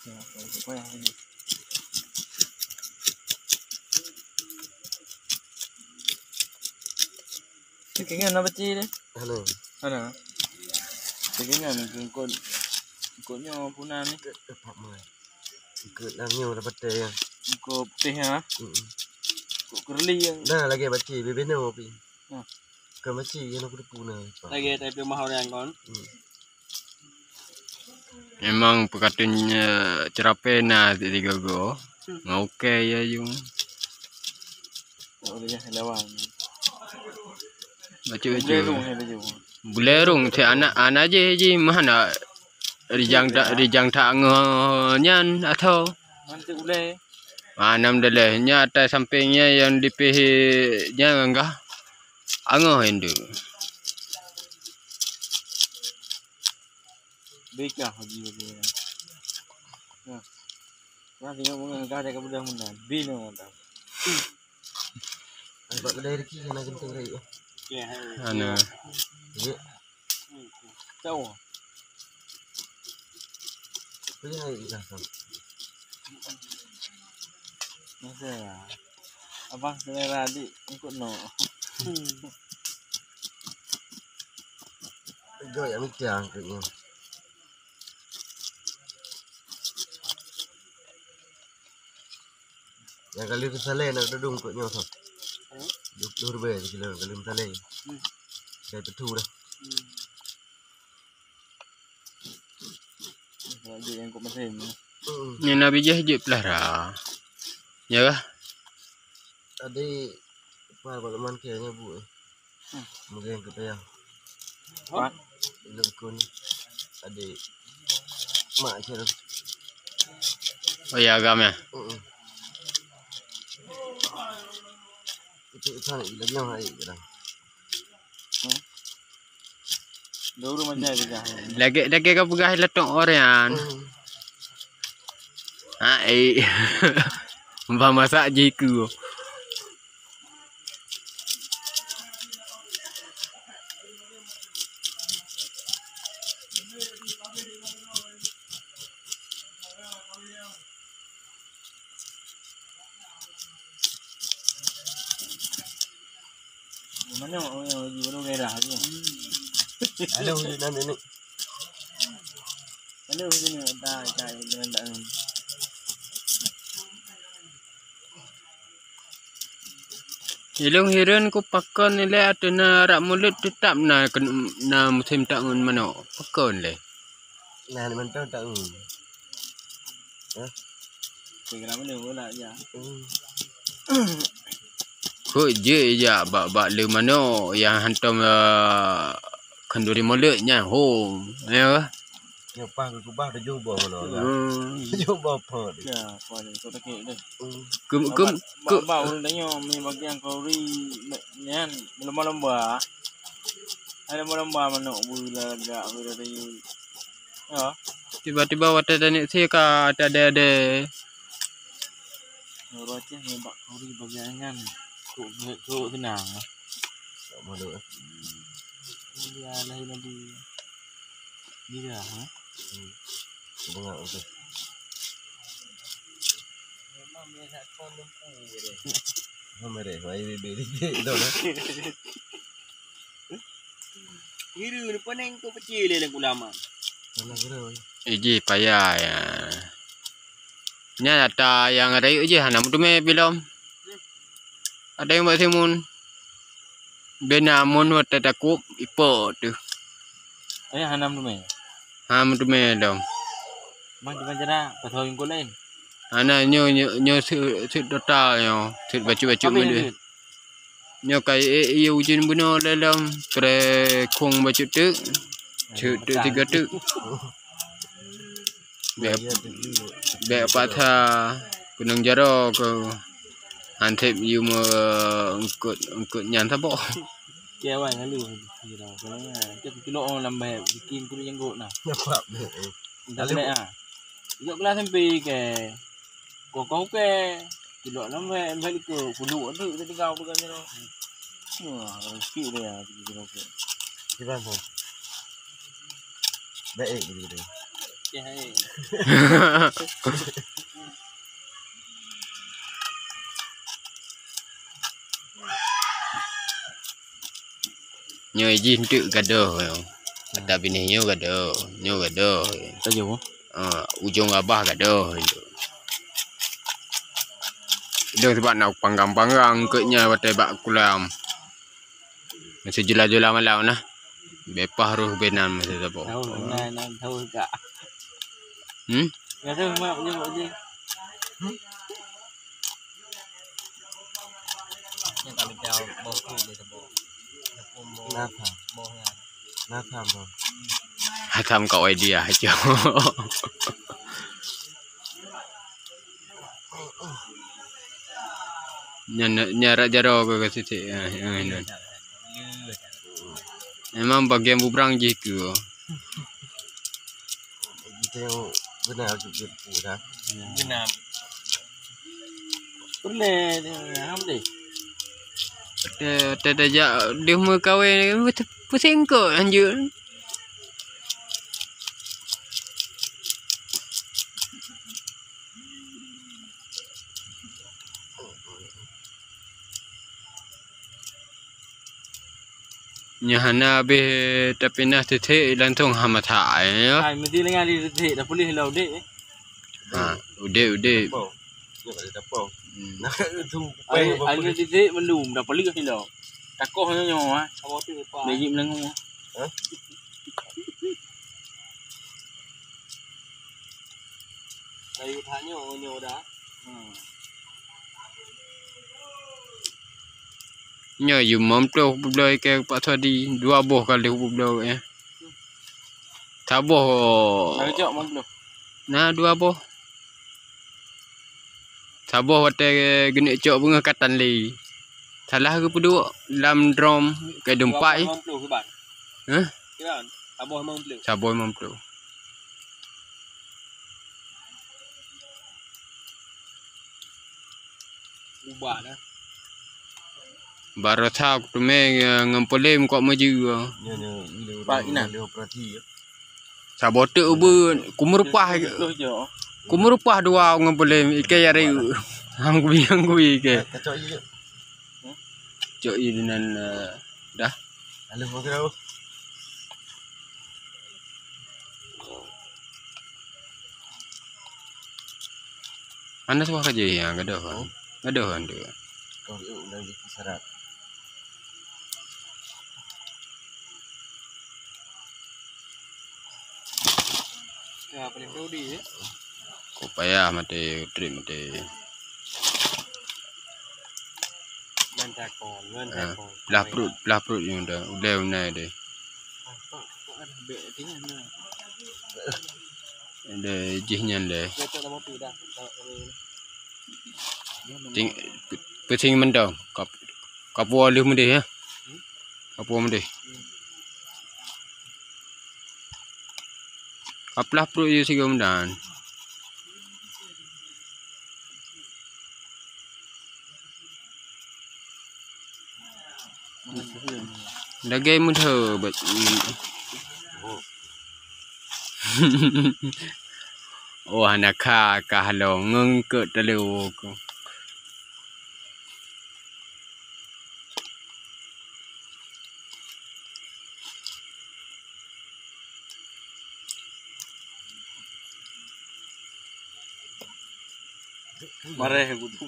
Ya, supaya ini. Cekingan apa sih deh? Halo. Mana? Cekingan ikutnya punan nih. Dapat mai. Ikut langyo dapat ya. Ikut putih ya. Ikut kerli yang. Nah, lagi baca bebeno pi. Nah. Kan baca yang aku puna. Lagi tapi mahal yang kon. Memang pekatunya cerapena di gogo. Oke ya yung. Oh dia lawan. Baca-baca. Bulerung si anak je mana rijang tak ngan atau Nanti ule. Anam dalehnya atas sampingnya yang dipihnya enggak angoh itu. Beka haji dia. Nah. Nanti ngomong enggak ada kemudahan mudah. Bino mudah. Agak kedai reki kena genteng rai. Ya. Ana. Ya. Tahu. Pilih hai kita kan. Masa ya. Abang selera adik ikut no. Go yang mikang kayaknya. Yang kali tu saleh nak dudung kot nyo tu. 20 rupiah kilo kali saleh. Saya betul dah. Lagi yang ikut mesin. Ni nabi je pelara. Ya kah? Adik pengalaman kayaknya bu. Mungkin kita yang Pak. lekun adik mak kira. Oh ya agam ya. Itu sana lagi yang hai kadang. Dulu macam ni dah. Lagi kau pegah letok orang. Hai. Mbak masak jiku. Mana orang yang baru merah tu. Halo nanti ni. Halo sini tak dengan tak. Ilung hiren ku pakon le atena rak mulut tetap na musim tak ngun mano. Pakon le. Nah ni mentau tak Kira mana bola ya. Ko je ya bak le mano yang hantam kenduri mulutnya home. Ya. Yang pah ku bah dah cuba mana. Cuba apa dia. Ya, pada tu tak kira dah. Kum Bau tanya mi bagian kauri nyan lomba-lomba. Ada lomba mana bula agak bula tadi. Ya. tiba-tiba wata tani si ka ada. Roceh ni bak kauri bagian nyan. Ku tenang. Tak malu. Dia lahir nanti. Dia ha. Dengar tu. Memang biasa kau lumpuh dia. Hamere, mai bebe itu lah. Hiru ni pening tu kecil le ulama. Mana kira. Iji payah ya. Nya data yang ada je hanam tu me belum. Ada yang buat simun. Benamun wata takup ipo tu. Ayah hanam tu me. Ham tu me dong. Mang di mana pasal yang kau lain. Ana nyo sit data yo. Sit bacu-bacu me dia. Nyo kai iu ujin buno dalam pre kong bacu tu. Cuk tu 3 tu. Be patha gunung jaro ke antep iu mo engkut nyan sabo. Kewai lalu kira kalau kita kilo orang lambai bikin kulit jenggot nah. Nampak. Dah boleh ah. Jok kelas sampai ke kau ke kilo lambai balik ke kudu ada kita tinggal bukan ni loh. Wah, rezeki dia kilo ke. Di mana? Baik begitu. Aceh aja. Nyo iji ntuk gadoh yo. Kata bini nyo gadoh, Tahu. ujung abah gadoh yo. Dia sebab nak panggang-panggang keknya batai bak kulam. Masih jela-jela malam nah. Bepah roh benan masih apa. Tahu, nah tahu tak. Hmm? Nggak tahu mak je. Yang kami tahu bau dia tu bau. Nata. Bau yang. Nata bro. Hatam kau idea aja. Nyara jaro ke situ. Memang bagian bubrang gitu. Kita yang benar juga dah. Benar. Boleh, ham deh. Ada dia mau kahwin pusing kau anjur. Nyahana be tapi nah tete lantung hamata ya. Hai, mesti lengan di dah boleh lau dek. Udah. Bau. Ni ada dapur. Nak tu Ai di dah belum dah boleh lau. Takoh nyo ah. Kamu tu apa? Meji melengu. Kayu tanya nyo dah. Nyo you mom tu belai ke Pak Tadi 2 boh kali belai ya. Taboh. Dah jok mau belum. Nah 2 boh. Taboh wate geni cok bunga katan li. Salah ke peduk dalam drum ke dempai. 50 ke ban? Hah? Kan? Abah 50. Saboh mom tu. Ubah dah. Baru tahu tu me ngempolem kok maju. Ni Pak Ina. Leo perhati ya. Saboh tu ubu kumurupah. Lu jok. Kumurupah 2 ngempolem ike yari. Hang kui ke. Kacau je. Cok dengan dah. Alah mau kau. Anda suka kerja ya gadoh kan. Gadoh kan tu. Kau dah jadi syarat. Ya, paling Rodi ya. Kau payah mati trip mati. Man takon. Belah perut ni udah unai deh. Ada jihnya deh. Betul nama tu dah. Pusing mendong. Kapua lu mendeh ya. Kapua mendeh. Kaplah perut je siga mendan. Lagi mudah bet. Oh anak kah lo ngeng ke telu ko. Marah aku tu.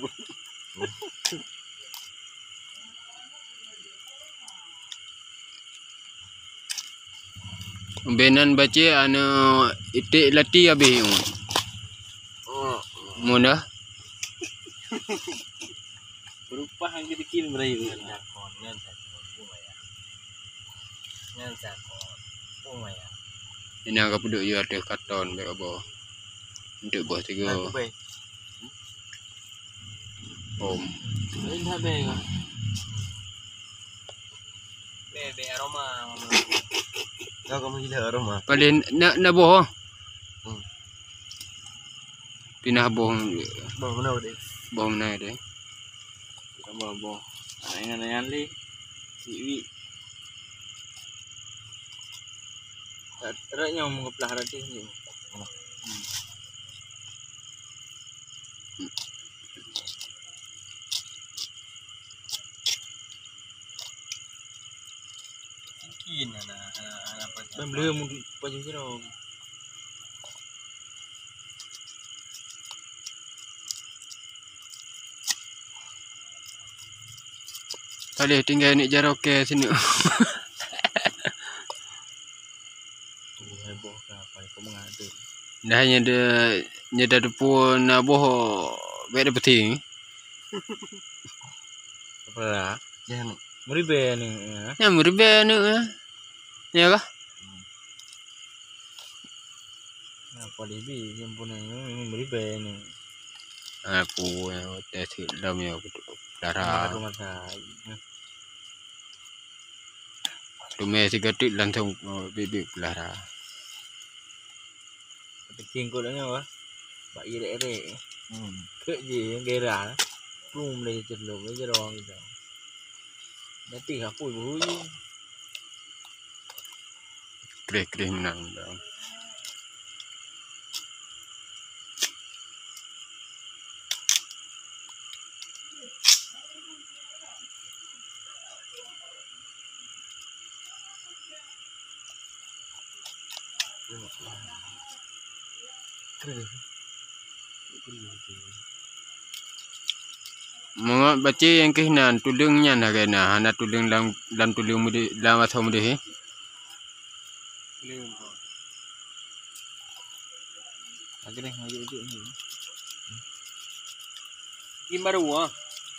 Benan baca anu itik lati habis. Muna Berupah yang kita kirim merayu. Takon ngan takon. Umaya. Ngan takon. Umaya. ini agak peduk je ada karton baik apa. Untuk bos tiga. Aku baik. Om. Ini dah baik. Bebe aroma. Kau kamu gila aroma. Paling nak boh. Pindah boh. Bang mana deh? Boh mana deh. Boh. Angan-angan li. Siwi. Raknya mau ngeplah rati ni. Kin apa? Belum pagi sih dong. Tadi tinggal ni jaroke sini. Heboh apa kau mengadu. Dah hanya ada pun boh beda penting. Apa lah? Jangan Meribe ni. Ya meribe nu. Ya kah? Apa lebih yang punya meribe ni. Aku tes dalam ya darah. Rumah saya. Rumah si gatik langsung bibik pelara. Penting kau dah apa? Pak ire. Ke je yang gerah. Belum lagi cerlok aja doang gitu. Nanti aku ibu. Kreh menang dah. Mga baca yang kehinan tulungnya nak kena hana tulung dalam tulung mudi dalam asal mudi. Belum. Agak ni itu ni. Ini baru ah.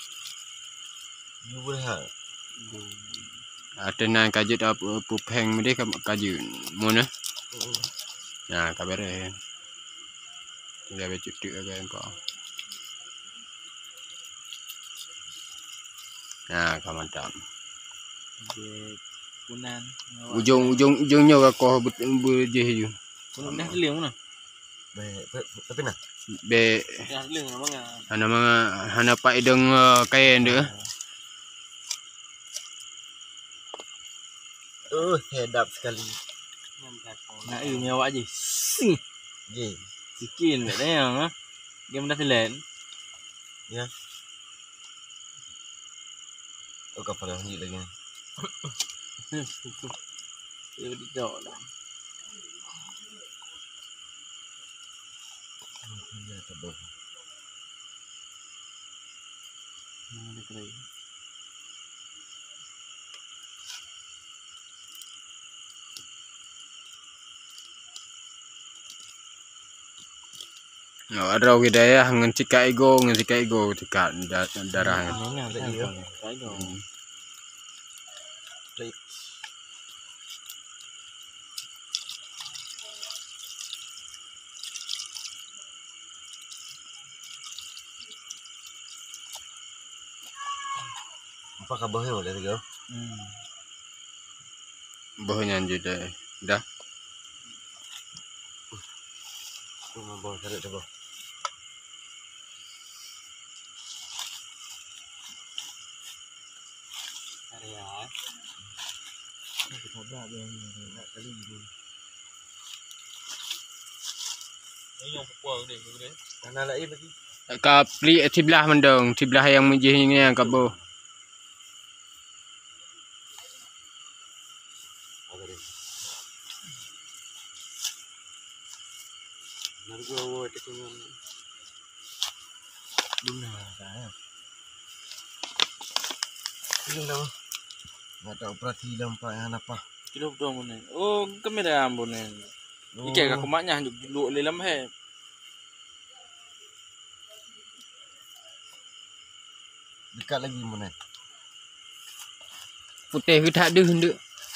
Ini boleh hal. Ada nan kajut apa pupeng mudi kajut. Mana? Nah, kabar eh. Tinggal baca tu agak kau. Nah, kamantap. Punan. Ujungnya kau berjeh je. Punan dah seling mana? Tapi nak. Be Dah seling apa ngah? hana pak ideng kain dia. Sedap sekali. Nak ini awak je. Sing. Ye. Sikin tak ada yang ah. Game dah selen. Ya. Oh kapal lagi lagi. Dia tidak lah. Ya tahu. Mana keren. No, ada hidayah ngan cika ego cika darah. Ini ada dia. Saya dong. Apa kabarnya boleh tiga? Bohnya juga dah. Cuma bawa tarik coba. Area. Kita buat yang nak kali dulu. Ini yang popular deh, boleh. Karena lagi bagi. Kapli sebelah mendong, sebelah yang mujihnya yang kabo. Nargo itu dengan Dunia saya. ini nama. Nggak tahu operasi lampak yang apa. Kilo betul mana? Oh, kamera ambon ni. Ikai aku maknya dulu lelam he. Dekat lagi mana? Putih ke tak ada hendak.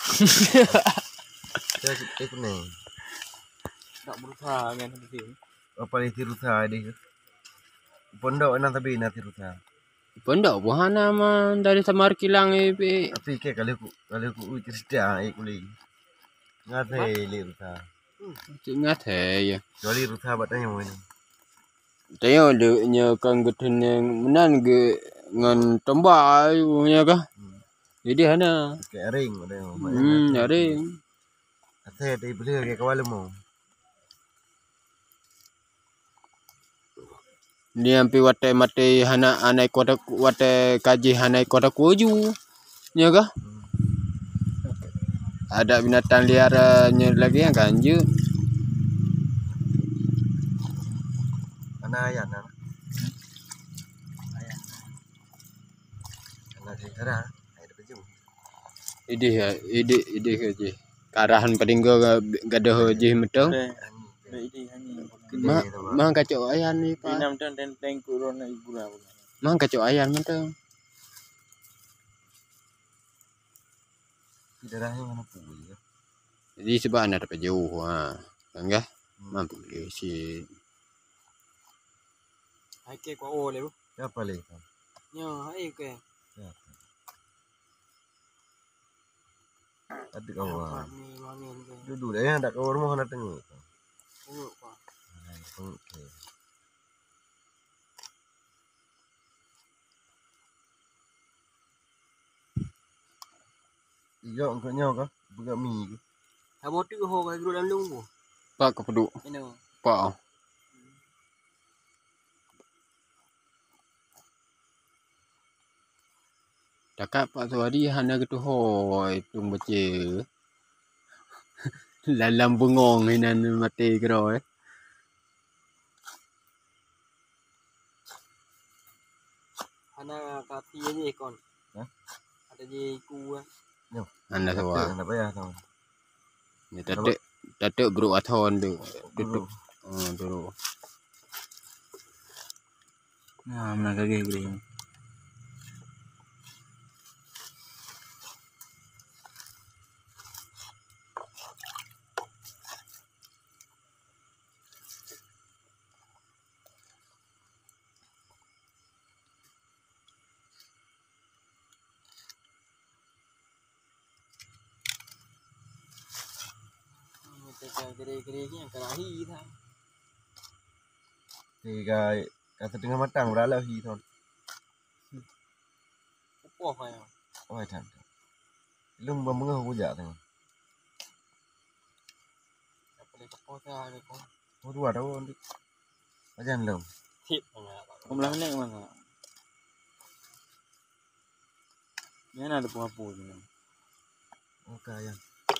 Saya ni. Tak berusaha kan sini. Apa ni tirusa dia? Pondok nak tapi nak tirusa. Pondok buhana man dari samar kilang be. Tapi ke kalau aku cerita kulit. Ngat tirusa. Ingat ya. Jadi tirusa batanya mana? Tengok dia nya kan getun yang menan ge ngan tombak punya kah? Jadi hana. Kayak ring batanya. Nyari. Saya tadi beli ke kawal mu. Ni ampi wate mate hana anai kota wate kaji hanai kota kuju. Ya kah? Ada binatang liarnya lagi yang kanjut. Ana ayan na. Ana sintara. Ay dapat jum. Ide kaji. Karahan padinggo gadoh ji metong. Ini hanya. Mang kacau ayan ni pa. Enam tahun dan tengku rona ibu lah. Mang kacau ayan metong. Darahnya mana pui ya. Jadi sebab anak dapat jauh ha. Enggak? Mampu si. Hai ke kwa o le bu. Apa le? Nyo hai ke. Adik awak. Ni mangin ke. Duduk dah ya, tak kau rumah nak tengok. Tengok kwa. Okey. Iya, engkau nyawa kah? Buka mie ke? Ha bo tu ho ka gru dalam lung bu. Pak kepedu. Ino. Pak. Cakap Pak Suwadi hana gitu hoi tung baca. Dalam bengong hinan mati kero eh. Ana kati je kon. Ha? Ada je ku ah. Hana sawa. Tak payah tahu. Ni tatuk grup athon tu. Duduk. Dulu. Nah, mana kagak boleh. Gede-gede yang kerahi tha. Tiga kata tengah matang berala hi thon. Upoh ka yo. Oi tham. Lung ba mengah hujak tengah. Apa le ko tha ke ko. Dua tahu nanti. Ajan lung. Tip nga ba. Kau belah naik mana? Mana ada apa ni? Okey ya.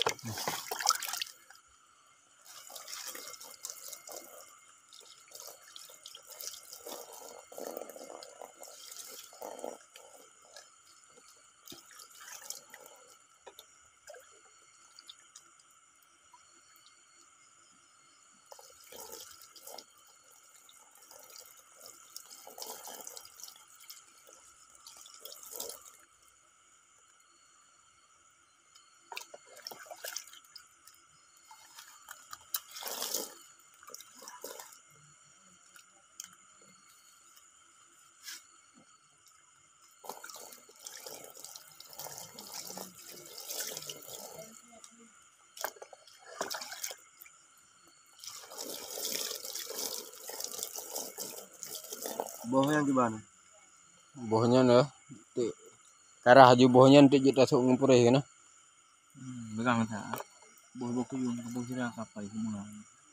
Bawah yang gimana? Bohnya dah. Karah haju bohnya nanti kita sok ngumpul kan. Begang tak? Boh kuyung, boh sirah kapal semua.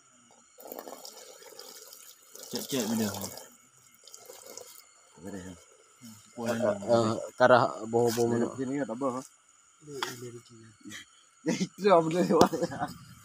Cek video. Beres. Karah boh mana. Sini ada bah. Ini di sini. Itu apa tu?